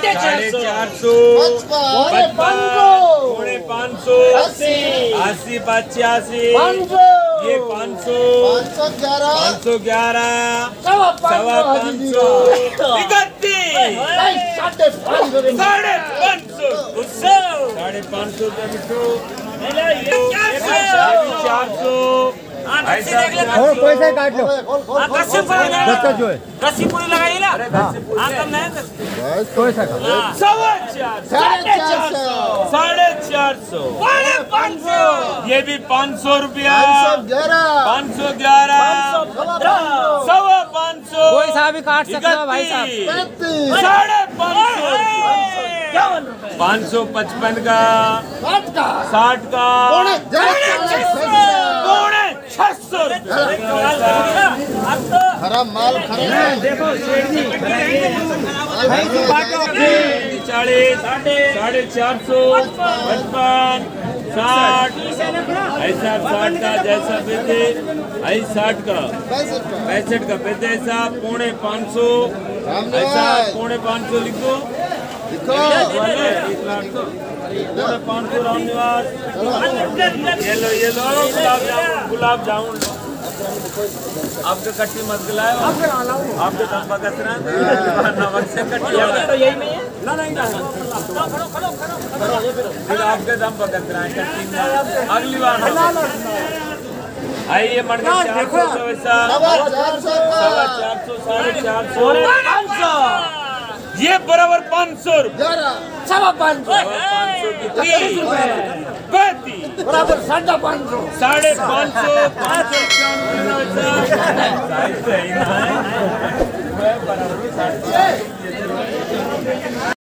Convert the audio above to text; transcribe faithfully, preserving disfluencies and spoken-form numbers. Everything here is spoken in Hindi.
साढ़े चार सौ पचपन पौने पाँच सौ अस्सी अस्सी पचासी ये पाँच सौ पाँच सौ ग्यारह पाँच सौ ग्यारह सवा सवा पाँच सौ इकतीस साढ़े पाँच सौ साढ़े पाँच सौ साढ़े पाँच सौ रुपये मिठू चार सौ और पैसे काट लो। रस्सी पूरी लगाइए ना। हाँ कम नहीं पैसा सवा चार साढ़े चार सौ साढ़े चार सौ पाँच सौ ये भी पाँच सौ रुपया पाँच सौ ग्यारह पाँच सौ ग्यारह सवा पाँच सौ कोई साहब भी काट सकता है भाई साहब। पैंतीस साढ़े पाँच सौ पाँच सौ पचपन का साठ का साठ का पौने पौने छह सौ खराब माल खराब चालीस साढ़े चार सौ पचपन साठ ऐसा साठ का जैसा बेचे ऐसा साठ का पैंसठ का बेचे ऐसा पौने पाँच सौ ऐसा पौने पाँच सौ लिखो पौने पाँच सौ राम निवास ये लो ये लो गुलाब जामुन गुलाब जामुन लो आपके कट्टी मत खिलाए आपके दम पर कसरा नमक से कट्टी तो यही नहीं है ना नहीं फिर आपके दम पर कसरा कट्टी में अगली बार आइए मर गए चार सौ वैसा सवा चार सौ साढ़े चार सौ पाँच सौ ये बराबर पाँच सौ सवा पाँच सौ पाँच सौ की तीस पैंतीस बराबर साढ़े पाँच सौ साढ़े पाँच सौ पाँच सौ